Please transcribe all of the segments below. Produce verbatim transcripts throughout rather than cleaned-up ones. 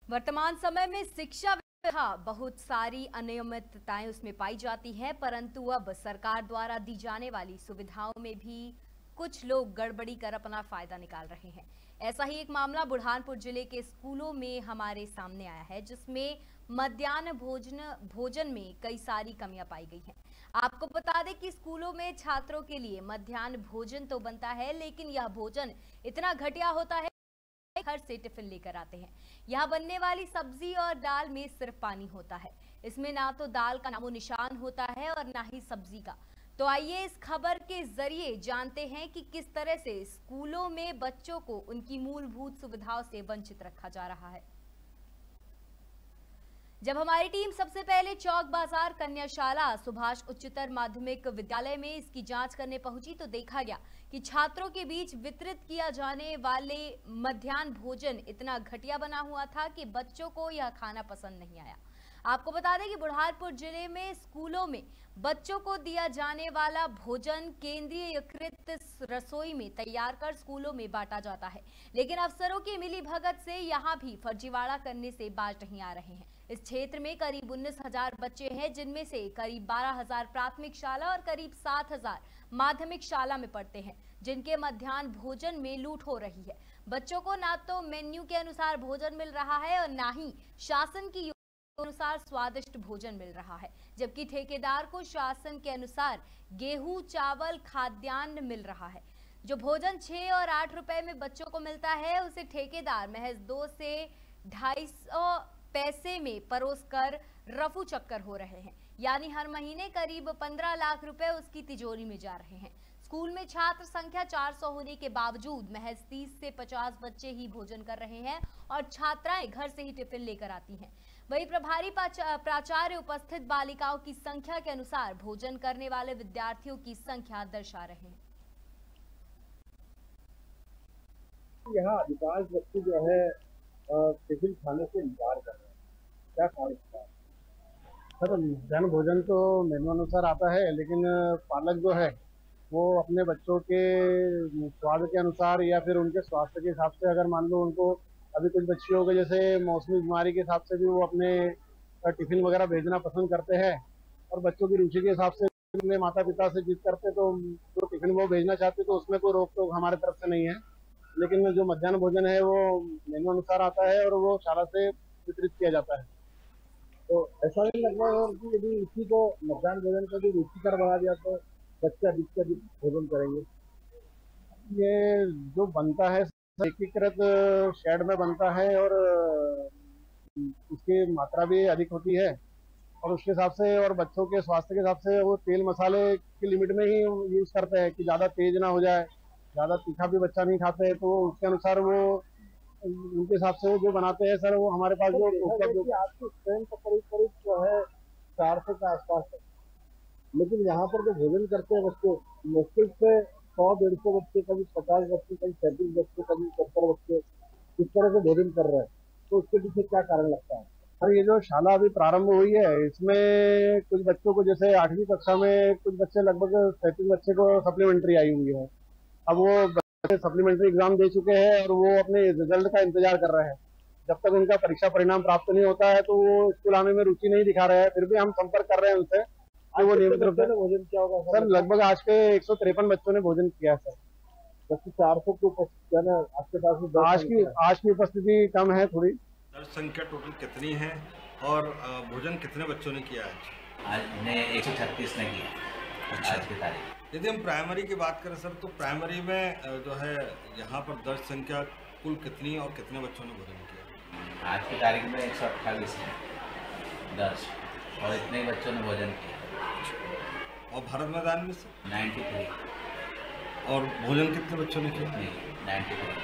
वर्तमान समय में शिक्षा व्यवस्था बहुत सारी अनियमितताएं उसमें पाई जाती हैं, परंतु अब सरकार द्वारा दी जाने वाली सुविधाओं में भी कुछ लोग गड़बड़ी कर अपना फायदा निकाल रहे हैं। ऐसा ही एक मामला बुरहानपुर जिले के स्कूलों में हमारे सामने आया है, जिसमें मध्याह्न भोजन भोजन में कई सारी कमियां पाई गई हैं। आपको बता दें कि स्कूलों में छात्रों के लिए मध्याह्न भोजन तो बनता है, लेकिन यह भोजन इतना घटिया होता है, घर से टिफिन लेकर आते हैं। यहाँ बनने वाली सब्जी और दाल में सिर्फ पानी होता है। इसमें ना तो दाल का नामो निशान होता है और ना ही सब्जी का। तो आइए इस खबर के जरिए जानते हैं कि किस तरह से स्कूलों में बच्चों को उनकी मूलभूत सुविधाओं से वंचित रखा जा रहा है। जब हमारी टीम सबसे पहले चौक बाजार कन्याशाला सुभाष उच्चतर माध्यमिक विद्यालय में इसकी जांच करने पहुंची, तो देखा गया कि छात्रों के बीच वितरित किया जाने वाले मध्याह्न भोजन इतना घटिया बना हुआ था कि बच्चों को यह खाना पसंद नहीं आया। आपको बता दें कि बुरहानपुर जिले में स्कूलों में बच्चों को दिया जाने वाला भोजन केंद्रीयकृत रसोई में तैयार कर स्कूलों में बांटा जाता है, लेकिन अफसरों की मिलीभगत से यहां भी फर्जीवाड़ा करने से बाज नहीं आ रहे हैं। इस क्षेत्र में करीब उन्नीस हजार बच्चे हैं, जिनमें से करीब बारह हजार प्राथमिक शाला और करीब सात हजार माध्यमिक शाला में पढ़ते हैं, जिनके मध्याह्न भोजन में लूट हो रही है। बच्चों को ना तो मेन्यू के अनुसार भोजन मिल रहा है और ना ही शासन की अनुसार स्वादिष्ट भोजन मिल रहा है, जबकि ठेकेदार को शासन के अनुसार गेहूं, चावल, खाद्यान्न मिल रहा है। जो भोजन छह और आठ रुपए में बच्चों को मिलता है, उसे ठेकेदार महज दो से ढाई सौ पैसे में परोस कर रफू चक्कर हो रहे हैं। यानी हर महीने करीब पंद्रह लाख रुपए उसकी तिजोरी में जा रहे हैं। स्कूल में छात्र संख्या चार सौ होने के बावजूद महज तीस से पचास बच्चे ही भोजन कर रहे हैं और छात्राएं घर से ही टिफिन लेकर आती हैं। वहीं प्रभारी प्राचार्य उपस्थित बालिकाओं की संख्या के अनुसार भोजन करने वाले विद्यार्थियों की संख्या दर्शा रहे हैं। यहाँ अधिकांश बच्चे जो है टिफिन खाने से इनकार कर रहे हैं, क्या कारण है? सर, मध्याह्न भोजन तो मेनू अनुसार आता है, लेकिन पालक जो है वो अपने बच्चों के स्वाद के अनुसार या फिर उनके स्वास्थ्य के हिसाब से, अगर मान लो उनको अभी कुछ बच्चे हो गए जैसे मौसमी बीमारी के हिसाब से भी वो अपने टिफिन वगैरह भेजना पसंद करते हैं, और बच्चों की रुचि के हिसाब से अपने माता पिता से जिद करते तो जो टिफिन वो भेजना चाहते तो उसमें कोई रोक टोक हमारे तरफ से नहीं है। लेकिन जो मध्याह्न भोजन है वो मेनू अनुसार आता है और वो शाला से वितरित किया जाता है। तो ऐसा नहीं लगता है कि यदि इसी को मध्याह्न भोजन का भी रुचिकर बना दिया तो बच्चे अधिक से अधिक भोजन करेंगे। ये जो बनता है एकीकृत शेड में बनता है और उसकी मात्रा भी अधिक होती है, और उसके हिसाब से और बच्चों के स्वास्थ्य के हिसाब से वो तेल मसाले की लिमिट में ही यूज करते हैं कि ज़्यादा तेज ना हो जाए, ज़्यादा तीखा भी बच्चा नहीं खाते, तो उसके अनुसार वो उनके हिसाब से जो बनाते हैं। सर, वो हमारे पास जो आपकी स्ट्रेंथ करीब करीब जो है चार सौ के आसपास है, लेकिन यहाँ पर जो भोजन करते हैं बच्चे मुश्किल से सौ डेढ़ सौ बच्चे, कभी पचास बच्चे, कभी सैंतीस बच्चे, कभी सत्तर बच्चे इस तरह से भोजन कर रहे हैं। तो उसके पीछे क्या कारण लगता है? और ये जो शाला अभी प्रारंभ हुई है, इसमें कुछ बच्चों को, जैसे आठवीं कक्षा में कुछ बच्चे, लगभग सैंतीस बच्चे को सप्लीमेंट्री आई हुई है। अब वो बच्चे सप्लीमेंट्री एग्जाम दे चुके हैं और वो अपने रिजल्ट का इंतजार कर रहे हैं। जब तक उनका परीक्षा परिणाम प्राप्त नहीं होता है तो वो स्कूल आने में रुचि नहीं दिखा रहे हैं। फिर भी हम संपर्क कर रहे हैं उनसे। वो नियमित रूप से भोजन किया होगा सर? लगभग आज के एक सौ तिरपन बच्चों ने भोजन किया है सर। जबकि चार सौ की उपस्थिति आपके पास आज की आज की उपस्थिति कम है थोड़ी। दर्ज संख्या टोटल कितनी है और भोजन कितने बच्चों ने किया है? आज ने एक सौ छत्तीस ने किया। अच्छा। आज की तारीख यदि हम प्राइमरी की बात करें सर, तो प्राइमरी में जो है यहाँ पर दर्ज संख्या कुल कितनी और कितने बच्चों ने भोजन किया? आज की तारीख में एक सौ अट्ठाईस है दर्ज, और इतने बच्चों ने भोजन किया। और भारत मैदान में से नाइन्टी थ्री। और भोजन कितने बच्चों ने किया? नाइन्टी थ्री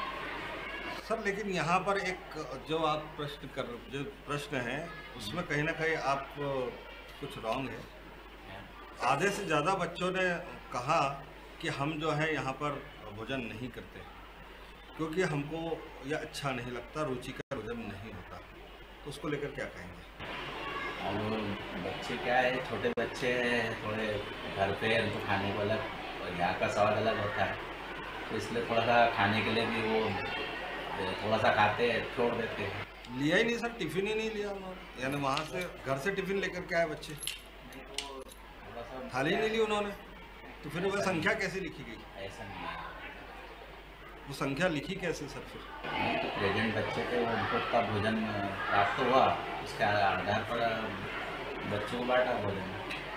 सर, लेकिन यहाँ पर एक जो आप प्रश्न कर जो प्रश्न है उसमें कहीं ना कहीं आप कुछ रॉन्ग है। आधे से ज़्यादा बच्चों ने कहा कि हम जो है यहाँ पर भोजन नहीं करते क्योंकि हमको यह अच्छा नहीं लगता, रुचि का भोजन नहीं होता। तो उसको लेकर क्या कहेंगे? और बच्चे क्या है, छोटे बच्चे हैं, थोड़े घर पे उनको खाने को अलग और यहाँ का स्वाद अलग होता है, तो इसलिए थोड़ा सा खाने के लिए भी वो थोड़ा सा खाते हैं, छोड़ देते हैं। लिया ही नहीं सर, टिफिन ही नहीं लिया उन्होंने, यानी वहाँ से घर से टिफिन लेकर के आए बच्चे, थाली नहीं ली उन्होंने, तो फिर वह संख्या कैसे लिखी गई? ऐसा नहीं है, वो संख्या लिखी कैसे सर फिर? प्रेजेंट बच्चे को उनको का भोजन प्राप्त हुआ, उसके आधार पर बच्चों को बांटा भोजन।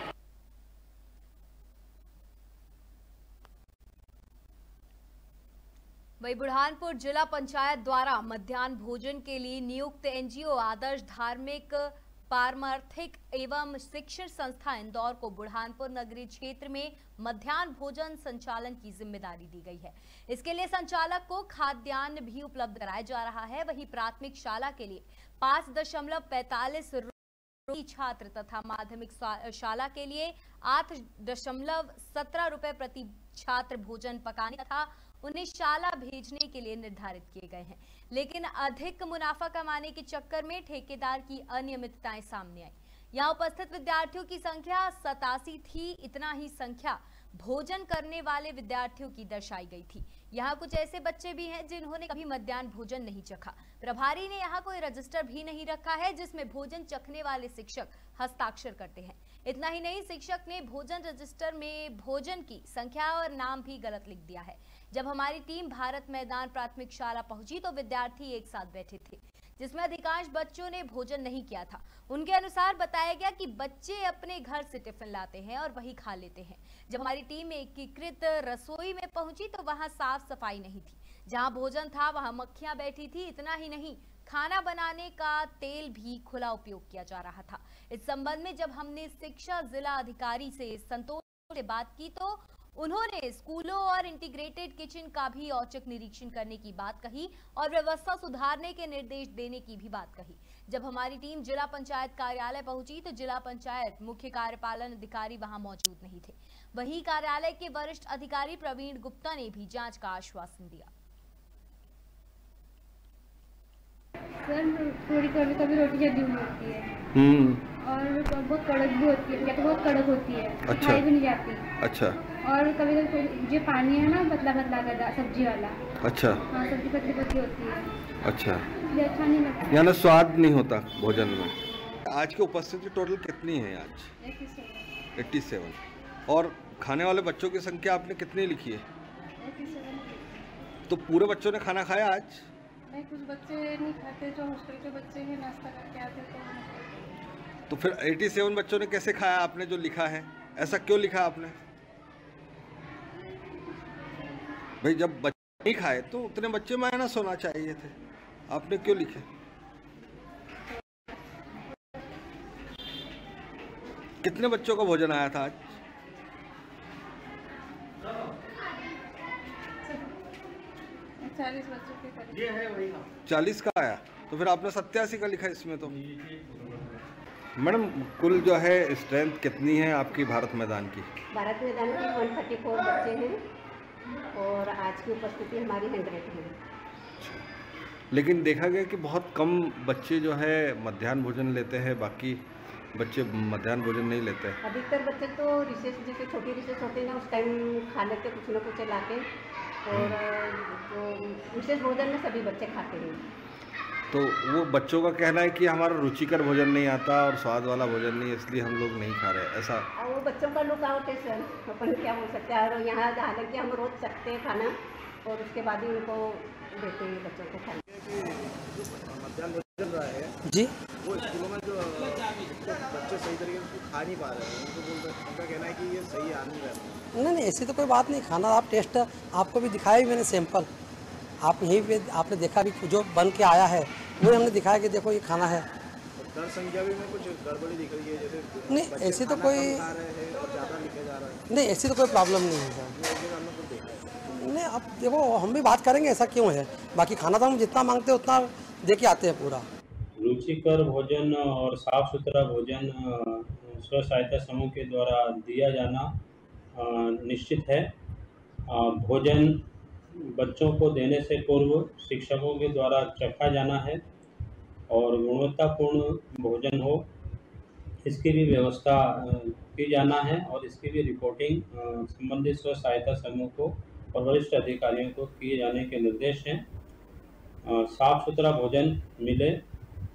वही बुरहानपुर जिला पंचायत द्वारा मध्याह्न भोजन के लिए नियुक्त एनजीओ आदर्श धार्मिक पारमार्थिक एवं शिक्षण संस्था इंदौर को बुरहानपुर नगरीय क्षेत्र में मध्याह्न भोजन संचालन की जिम्मेदारी दी गई है। इसके लिए संचालक को खाद्यान्न भी उपलब्ध कराया जा रहा है। वहीं प्राथमिक शाला के लिए पाँच दशमलव पैंतालीस छात्र तथा माध्यमिक शाला के लिए आठ दशमलव सत्रह रुपए प्रति छात्र भोजन पकाने तथा उन्हें शाला भेजने के लिए निर्धारित किए गए हैं, लेकिन अधिक मुनाफा कमाने के चक्कर में ठेकेदार की अनियमितताएं सामने आई। यहां उपस्थित विद्यार्थियों की संख्या सतासी थी। इतना ही संख्या भोजन करने वाले विद्यार्थियों की दर्शाई गई थी। यहाँ कुछ ऐसे बच्चे भी हैं जिन्होंने कभी मध्याह्न भोजन नहीं चखा। प्रभारी ने यहाँ कोई रजिस्टर भी नहीं रखा है जिसमें भोजन चखने वाले शिक्षक हस्ताक्षर करते हैं। इतना ही नहीं, शिक्षक ने भोजन रजिस्टर में भोजन की संख्या और नाम भी गलत लिख दिया है। जब हमारी टीम भारत मैदान प्राथमिक शाला पहुंची तो विद्यार्थी एक साथ बैठे थे, जिसमें अधिकांश बच्चों ने भोजन नहीं किया था। उनके अनुसार बताया गया कि बच्चे अपने घर से टिफिन लाते हैं और वही खा लेते हैं। जब हमारी टीम एकीकृत रसोई में पहुंची तो वहां साफ सफाई नहीं थी। जहां भोजन था वहां मक्खियां बैठी थी। इतना ही नहीं, खाना बनाने का तेल भी खुला उपयोग किया जा रहा था। इस संबंध में जब हमने शिक्षा जिला अधिकारी से संतोष से बात की तो उन्होंने स्कूलों और इंटीग्रेटेड किचन का भी औचक निरीक्षण करने की बात कही और व्यवस्था सुधारने के निर्देश देने की भी बात कही। जब हमारी टीम जिला पंचायत कार्यालय पहुंची तो जिला पंचायत मुख्य कार्यपालन अधिकारी वहां मौजूद नहीं थे। वहीं कार्यालय के वरिष्ठ अधिकारी प्रवीण गुप्ता ने भी जांच का आश्वासन दिया। सर, थोड़ी कभी कभी रोटी जल्दी हुई होती है और बहुत कड़क भी होती है, या तो बहुत कड़क होती है, अच्छा। खाई भी नहीं जाती। अच्छा। और कभी कभी जो पानी है ना पतला पतला का सब्जी वाला, अच्छा। हाँ, सब्जी पतली पतली होती है। अच्छा, ये अच्छा नहीं लगता, यानी स्वाद नहीं होता भोजन में। आज की उपस्थिति टोटल कितनी है आज? सत्तासी। और खाने वाले बच्चों की संख्या आपने कितनी लिखी है? तो पूरे बच्चों ने खाना खाया आज? नहीं, कुछ बच्चे नहीं खाते, जो हॉस्टल के बच्चे हैं नाश्ता करके आते तो। तो फिर सत्तासी बच्चों ने कैसे खाया आपने जो लिखा है? ऐसा क्यों लिखा आपने? भाई जब बच्चे नहीं खाए तो उतने बच्चे माइनस होना चाहिए थे, आपने क्यों लिखे? कितने बच्चों का भोजन आया था आज? चालीस बच्चों के करीब। चालीस का आया, तो फिर आपने सत्तासी का लिखा इसमें तो। मैडम, कुल जो है स्ट्रेंथ कितनी है आपकी भारत मैदान की? भारत मैदान की एक सौ चौंतीस बच्चे हैं और आज की उपस्थिति हमारी सौ है। लेकिन देखा गया कि बहुत कम बच्चे जो है मध्याह्न भोजन लेते हैं, बाकी बच्चे मध्याह्न भोजन नहीं लेते हैं। अधिकतर बच्चे तो रिसेस, जैसे छोटी रिसेस होते हैं ना, उस टाइम खा लेते कुछ न कुछ ला के, और जो विशेष भोजन में सभी बच्चे खाते हैं। तो वो बच्चों का कहना है कि हमारा रुचिकर भोजन नहीं आता और स्वाद वाला भोजन नहीं, इसलिए हम लोग नहीं खा रहे, ऐसा। और वो बच्चों का लुक आउट है सर, अपन क्या बोल सकते हैं। और यहाँ हालांकि हम रोज सकते हैं खाना और उसके बाद ही उनको देते हैं बच्चों को खाना। मध्याह्न भोजन रहा है जी, वो स्कूलों में जो बच्चे सही तरीके से खा नहीं पा रहे हैं, उनको बोल रहे, उनका कहना है कि ये सही आ नहीं रहा। नहीं नहीं, ऐसी तो कोई बात नहीं। खाना आप टेस्ट आपको भी दिखाया भी मैंने सैंपल, आप यहीं पे आपने देखा भी जो बन के आया है वो हमने दिखाया कि देखो ये खाना है। दर संख्या भी में कुछ गड़बड़ी दिख रही है, जैसे नहीं ऐसी तो कोई खा रहे हैं और ज़्यादा लिखे जा रहा है। नहीं, ऐसी तो कोई प्रॉब्लम नहीं है सर। नहीं, अब देखो हम भी बात करेंगे ऐसा क्यों है, बाकी खाना तो हम जितना मांगते हैं उतना दे के आते हैं पूरा। रुचिकर भोजन और साफ सुथरा भोजन स्व सहायता समूह के द्वारा दिया जाना निश्चित है। भोजन बच्चों को देने से पूर्व शिक्षकों के द्वारा चखा जाना है और गुणवत्तापूर्ण भोजन हो, इसकी भी व्यवस्था की जाना है और इसकी भी रिपोर्टिंग संबंधित स्व सहायता समूह को और वरिष्ठ अधिकारियों को किए जाने के निर्देश हैं। साफ सुथरा भोजन मिले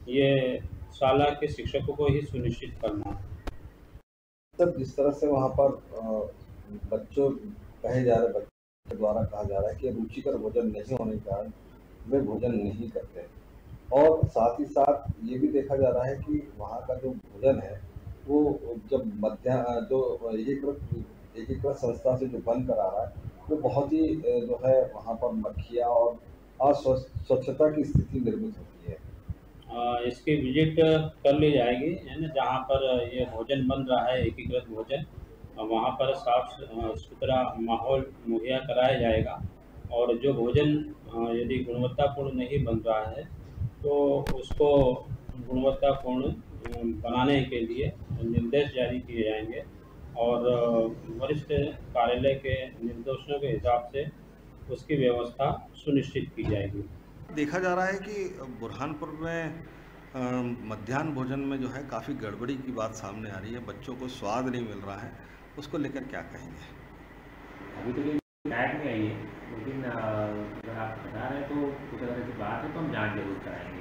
ये शाला के शिक्षकों को ही सुनिश्चित करना है। सर, जिस तरह से वहाँ पर बच्चों कहे जा रहे बच्चों द्वारा कहा जा रहा है कि रुचिकर भोजन नहीं होने के कारण वे भोजन नहीं करते, और साथ ही साथ ये भी देखा जा रहा है कि वहाँ का जो भोजन है वो जब मध्याह्न जो एकीकृत एकीकृत संस्था से जो बन कर आ रहा है वो बहुत ही जो है वहाँ पर मक्खियाँ और अस्वच्छता की स्थिति निर्मित होती है। आ, इसकी विजिट कर ली जाएगी, है ना, जहाँ पर ये भोजन बन रहा है एकीकृत भोजन, वहाँ पर साफ सुथरा माहौल मुहैया कराया जाएगा, और जो भोजन यदि गुणवत्तापूर्ण नहीं बन रहा है तो उसको गुणवत्तापूर्ण बनाने के लिए निर्देश जारी किए जाएंगे, और वरिष्ठ कार्यालय के निर्देशों के हिसाब से उसकी व्यवस्था सुनिश्चित की जाएगी। देखा जा रहा है कि बुरहानपुर में मध्याह्न भोजन में जो है काफ़ी गड़बड़ी की बात सामने आ रही है, बच्चों को स्वाद नहीं मिल रहा है, उसको लेकर क्या कहेंगे? अभी तो शिकायत नहीं आई है, लेकिन अगर आप बता रहे हैं तो कुछ अगर ऐसी बात है तो हम जांच जरूर कराएंगे।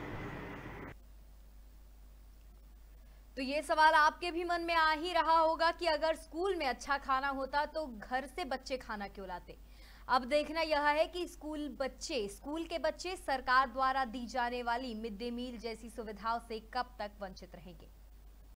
तो ये सवाल आपके भी मन में आ ही रहा होगा कि अगर स्कूल में अच्छा खाना होता तो घर से बच्चे खाना क्यों लाते। अब देखना यह है कि स्कूल बच्चे स्कूल के बच्चे सरकार द्वारा दी जाने वाली मिड डे मील जैसी सुविधाओं से कब तक वंचित रहेंगे।